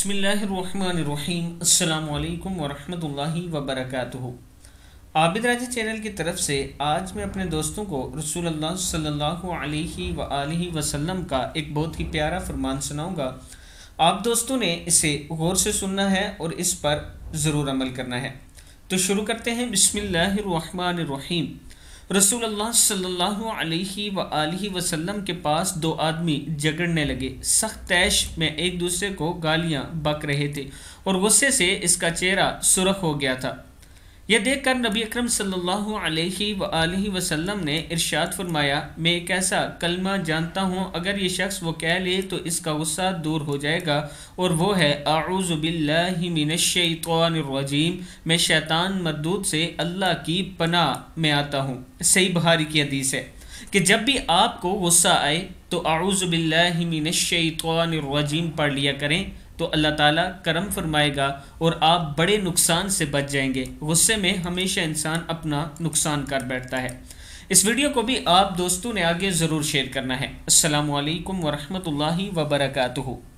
बिस्मिल्लाहिर्रहमानिर्रहीम। अस्सलामु अलैकुम वरहमतुल्लाहि वबरकातुहू। आबिद राजा चैनल की तरफ से आज मैं अपने दोस्तों को रसूलुल्लाह सल्लल्लाहु अलैहि वआलिहि वसल्लम का एक बहुत ही प्यारा फरमान सुनाऊंगा। आप दोस्तों ने इसे गौर से सुनना है और इस पर ज़रूर अमल करना है। तो शुरू करते हैं। बिस्मिल्लाहिर्रहमानिर्रहीम। रसूलुल्लाह सल्लल्लाहु अलैहि वआलिहि वसल्लम के पास दो आदमी झगड़ने लगे। सख्त तैश में एक दूसरे को गालियां बक रहे थे और गुस्से से इसका चेहरा सुर्ख हो गया था। यह देखकर नबी अकरम सल्लल्लाहु अलैहि वआलिहि वसल्लम ने इरशाद फरमाया, मैं एक ऐसा कलमा जानता हूँ, अगर ये शख्स वो कह ले तो इसका गुस्सा दूर हो जाएगा, और वो है अऊज़ु बिल्लाहि मिनश्शैतानिर्रजीम। मैं शैतान मरदूद से अल्लाह की पनाह में आता हूँ। सही बुखारी की हदीस है कि जब भी आपको गुस्सा आए तो अऊज़ु बिल्लाहि मिनश्शैतानिर्रजीम पढ़ लिया करें, तो अल्लाह ताला करम फरमाएगा और आप बड़े नुकसान से बच जाएंगे। गुस्से में हमेशा इंसान अपना नुकसान कर बैठता है। इस वीडियो को भी आप दोस्तों ने आगे ज़रूर शेयर करना है। अस्सलामु अलैकुम वरहमतुल्लाहि वबरकातुहू।